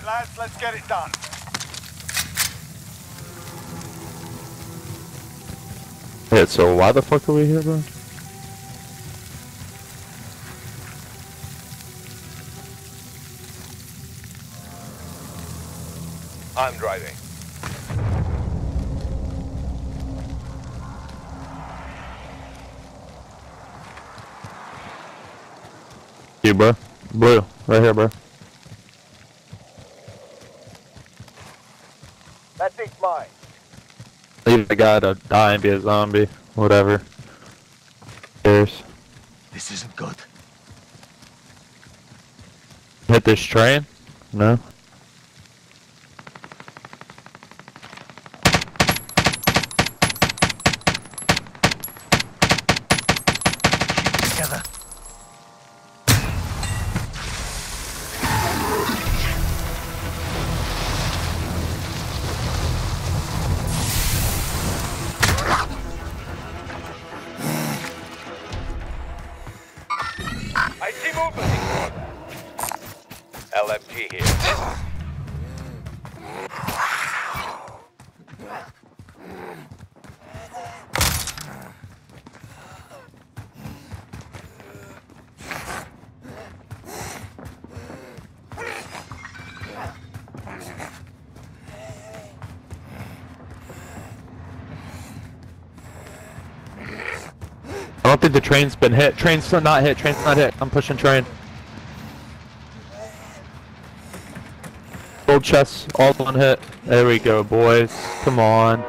lads. Let's get it done. Yeah, so why the fuck are we here, bro? I'm driving. You, bro. Blue. Right here, bro. That thing's mine. Leave the guy to die and be a zombie. Whatever. Cheers. This isn't good. Hit this train? No. Together. I see movement. LMG here. I don't think the train's been hit. Train's not hit. Train's not hit. I'm pushing train. Gold chests, all one hit. There we go, boys. Come on.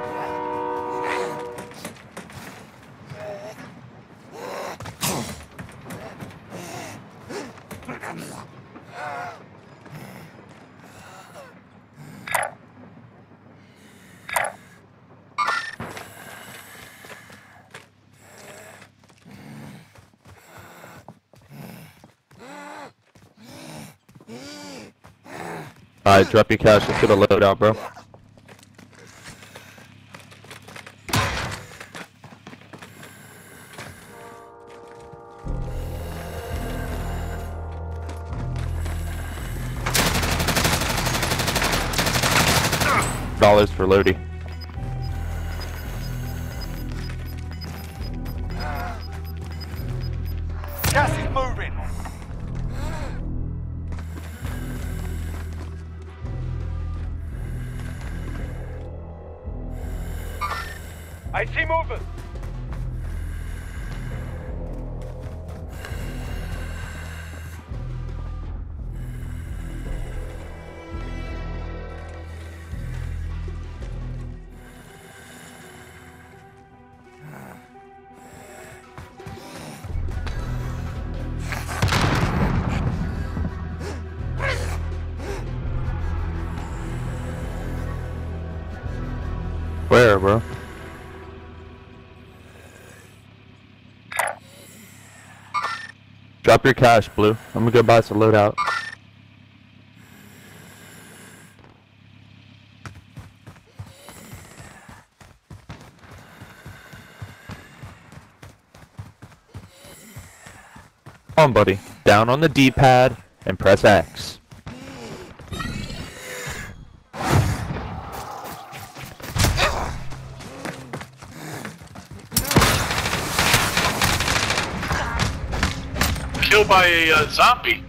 Alright, drop your cash. Let's get a loadout, bro. $1 for Lodi. Gas is moving. I see movement. Where, bro? Drop your cash, Blue. I'm gonna go buy some loadout. Come on, buddy. Down on the D-pad and press X. Killed by a zombie.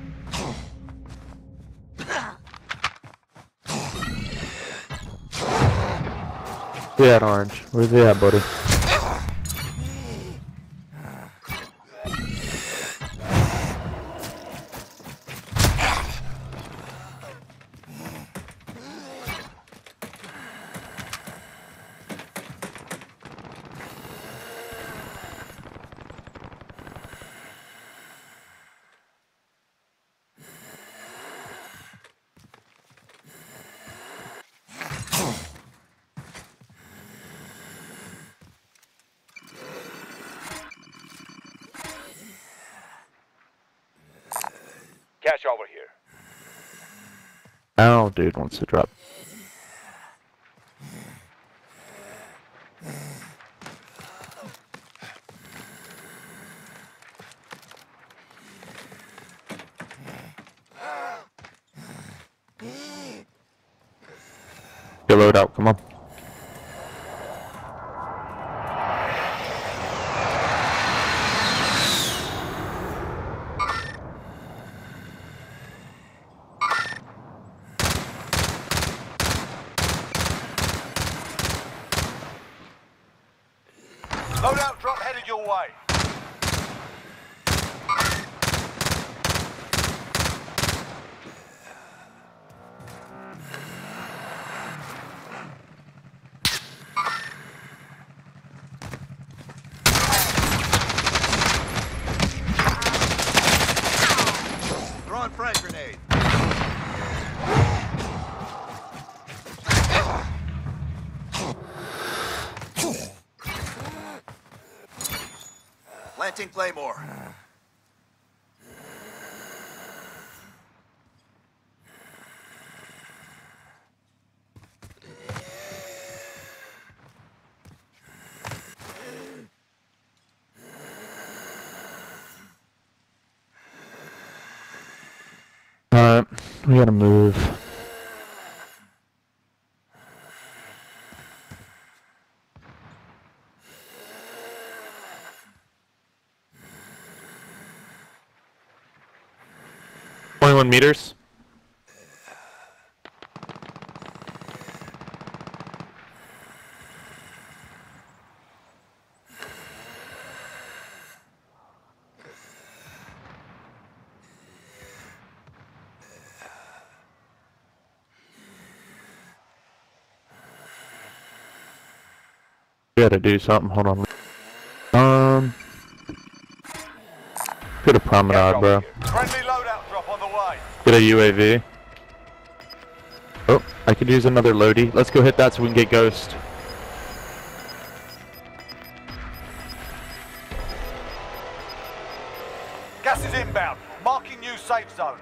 Yeah, Orange. Where's he at, buddy? Cash over here. Oh, dude wants to drop. Get load out, come on. Loadout drop headed your way. Throwing frag grenade. Planting Claymore. Alright, we gotta move. $21 meters. We gotta do something, hold on. Get a promenade, bro. Friendly loadout drop on the way. Get a UAV. Oh, I could use another loadie. Let's go hit that so we can get Ghost. Gas is inbound. Marking new safe zone.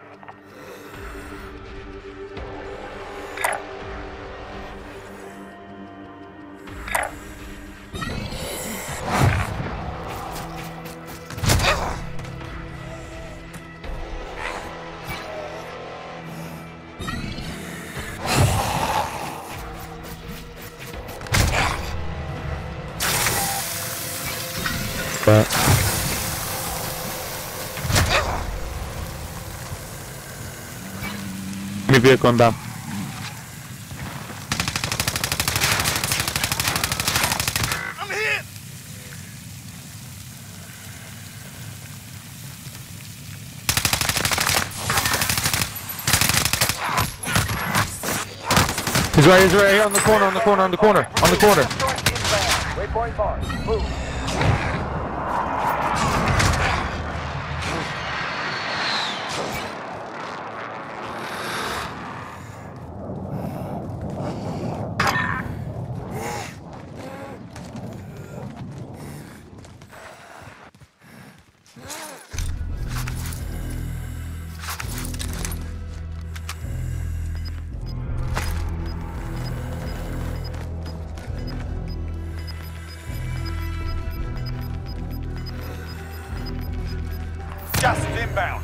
But enemy vehicle inbound. I'm hit! He's right here on the corner, on the corner, on the corner, on the corner. Waypoint marked. Move. Gas is inbound.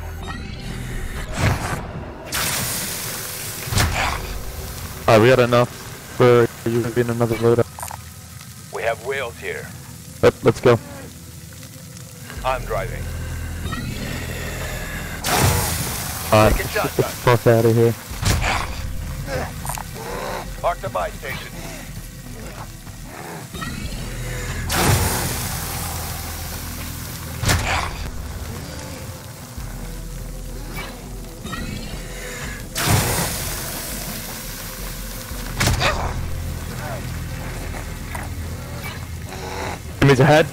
We got enough for you to be in another loadout. We have wheels here. Let's go. I'm driving. Alright, Take a get the shotgun. fuck out of here. Mark the buy station. Enemies ahead.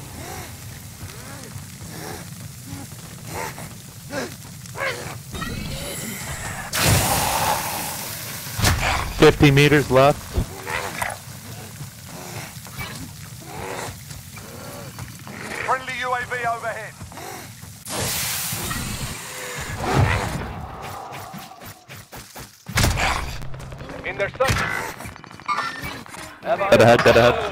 $50 meters left. Friendly UAV overhead. In their sight. Dead ahead, dead ahead.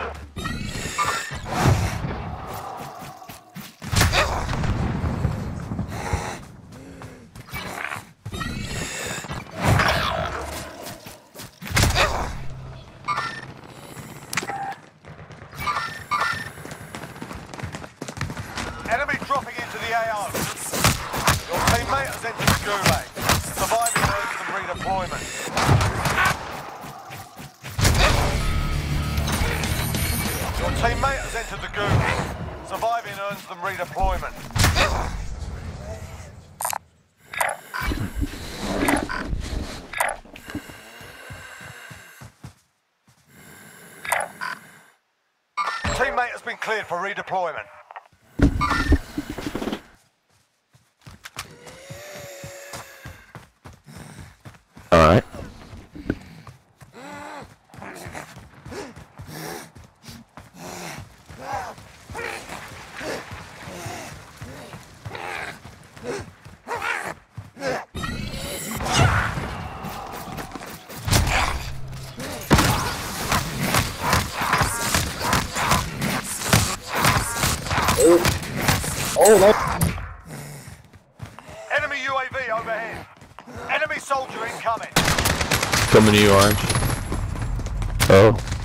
gulag. Surviving earns them redeployment. Your teammate has entered the gulag. Surviving earns them redeployment. Teammate has been cleared for redeployment. Alright. Oh, that. Enemy UAV overhead. Enemy soldier incoming. Coming to you, Orange. Oh.